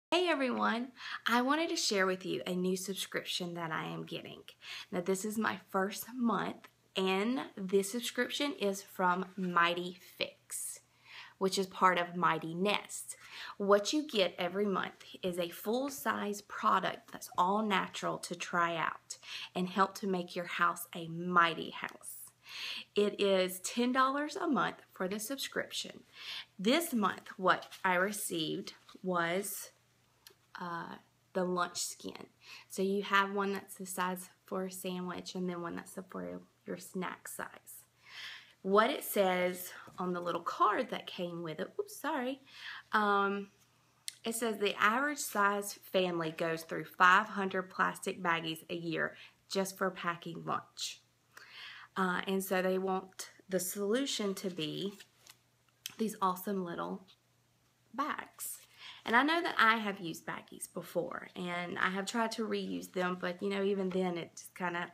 Hey everyone, I wanted to share with you a new subscription that I am getting. Now this is my first month and this subscription is from Mighty Fix, which is part of Mighty Nest. What you get every month is a full-size product that's all natural to try out and help to make your house a mighty house. It is $10 a month for the subscription. This month what I received was the lunch skin. So you have one that's the size for a sandwich and then one that's for your snack size. What it says on the little card that came with it, it says the average size family goes through 500 plastic baggies a year just for packing lunch. And so they want the solution to be these awesome little bags. And I know that I have used baggies before, and I have tried to reuse them, but you know, even then it's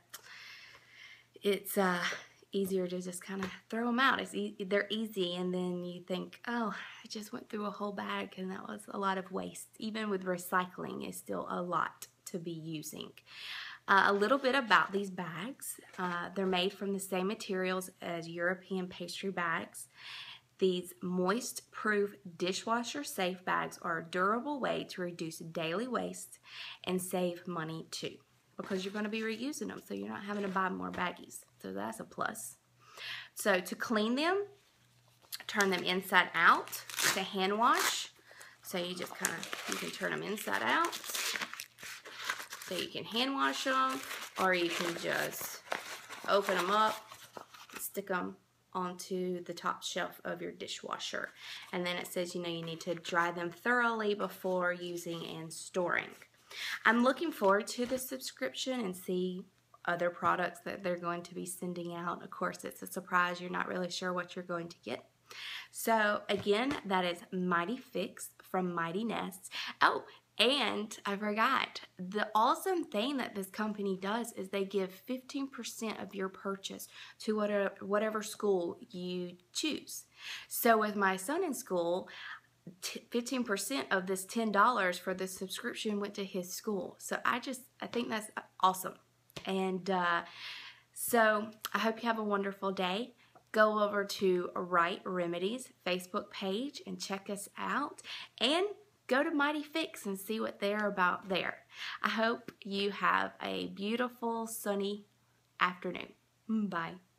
easier to just kind of throw them out. They're easy, and then you think, oh, I just went through a whole bag, and that was a lot of waste. Even with recycling, it's still a lot to be using. A little bit about these bags. They're made from the same materials as European pastry bags. These moist-proof, dishwasher-safe bags are a durable way to reduce daily waste and save money too, because you're going to be reusing them, so you're not having to buy more baggies. So that's a plus. So to clean them, turn them inside out to hand wash. So you just you can turn them inside out. So you can hand wash them, or you can just open them up, stick them onto the top shelf of your dishwasher. And then it says, you know, you need to dry them thoroughly before using and storing. I'm looking forward to the subscription and see other products that they're going to be sending out. Of course, it's a surprise. You're not really sure what you're going to get. So again, that is Mighty Fix from Mighty Nest. Oh, and I forgot, the awesome thing that this company does is they give 15% of your purchase to whatever school you choose. So with my son in school, 15% of this $10 for the subscription went to his school. So I think that's awesome. And so I hope you have a wonderful day. Go over to Right Remedies Facebook page and check us out, and go to Mighty Fix and see what they're about there. I hope you have a beautiful sunny afternoon. Bye.